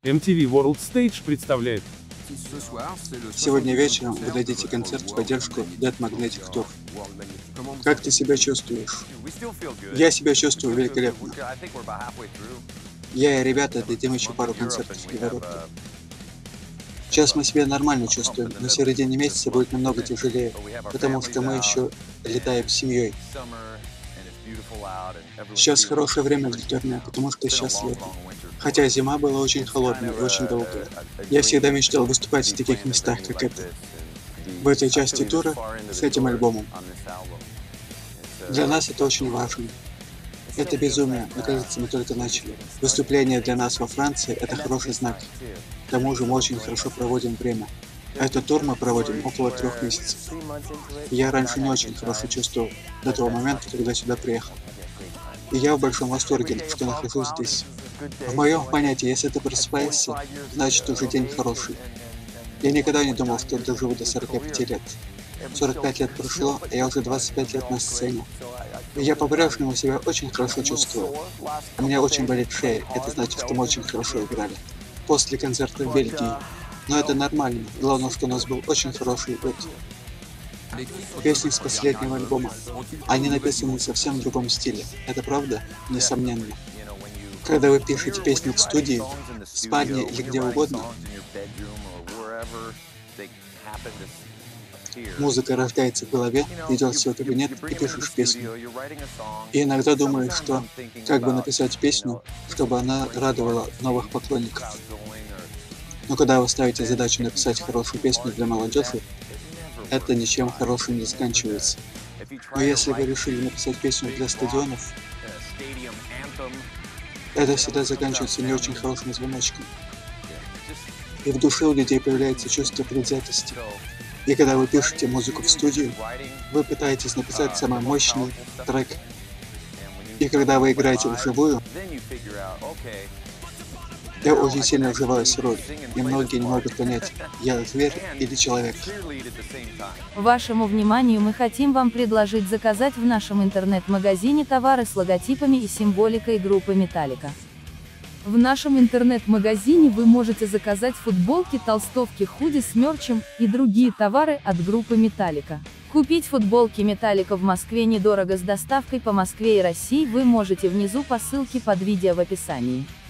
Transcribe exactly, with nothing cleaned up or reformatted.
эм ти ви World Stage представляет. Сегодня вечером вы дадите концерт в поддержку Dead Magnetic Tour. Как ты себя чувствуешь? Я себя чувствую великолепно. Я и ребята дадим еще пару концертов в Европе. Сейчас мы себя нормально чувствуем, но в середине месяца будет намного тяжелее, потому что мы еще летаем с семьей. Сейчас хорошее время для турне, потому что сейчас лето. Хотя зима была очень холодная и очень долгая. Я всегда мечтал выступать в таких местах, как это. В этой части тура с этим альбомом. Для нас это очень важно. Это безумие, но кажется, мы только начали. Выступление для нас во Франции – это хороший знак. К тому же мы очень хорошо проводим время. Этот тур мы проводим около трех месяцев. Я раньше не очень хорошо чувствовал до того момента, когда сюда приехал. И я в большом восторге, что нахожусь здесь. В моем понятии, если ты просыпаешься, значит уже день хороший. Я никогда не думал, что доживу до сорока пяти лет. сорок пять лет прошло, а я уже двадцать пять лет на сцене. И я по-прежнему себя очень хорошо чувствую. У меня очень болит шея, это значит, что мы очень хорошо играли. После концерта в Бельгии. Но это нормально, главное, что у нас был очень хороший год. Песни с последнего альбома. Они написаны в совсем другом стиле. Это правда? Несомненно. Когда вы пишете песни в студии, в спальне или где угодно, музыка рождается в голове, идет в свой кабинет и пишешь песню. И иногда думаешь, что как бы написать песню, чтобы она радовала новых поклонников. Но когда вы ставите задачу написать хорошую песню для молодежи, это ничем хорошим не заканчивается. Но если вы решили написать песню для стадионов, это всегда заканчивается не очень хорошим звоночком. И в душе у людей появляется чувство предвзятости. И когда вы пишете музыку в студию, вы пытаетесь написать самый мощный трек. И когда вы играете вживую, я очень сильно вживаюсь в роль, и многие не могут понять, я зверь или человек. Вашему вниманию мы хотим вам предложить заказать в нашем интернет-магазине товары с логотипами и символикой группы Металлика. В нашем интернет-магазине вы можете заказать футболки, толстовки, худи с мерчем и другие товары от группы Металлика. Купить футболки Металлика в Москве недорого с доставкой по Москве и России вы можете внизу по ссылке под видео в описании.